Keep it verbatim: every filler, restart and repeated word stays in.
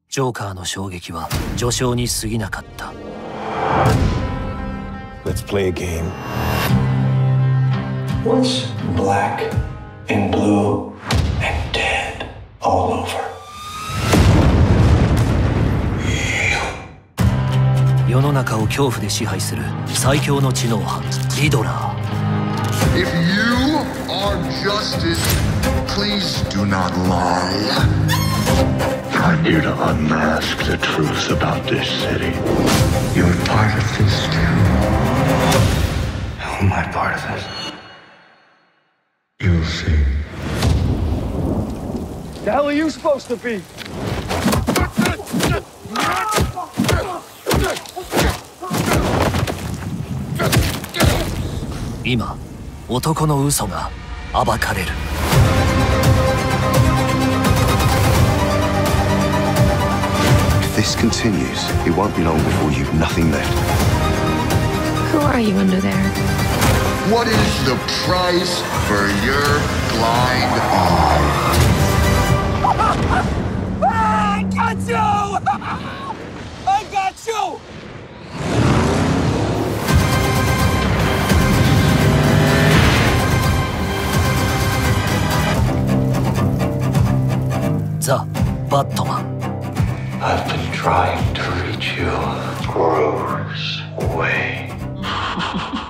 ジョーカーの衝撃は序章に過ぎなかった。 Let's play a game. What's black and blue and dead all over? 世の中を恐怖で支配する最強の知能犯リドラー。 If you are justice, please do not lie. I'm here to unmask the truth about this city. You're part of this too. How am I part of this? You'll see. The hell are you supposed to be? 今、男の嘘が暴かれる。 If this continues, it won't be long before you've nothing left. Who are you under there? What is the price for your blind eye? I got you! I got you! ザ・バットマン。 I've been trying to reach you. Grows away.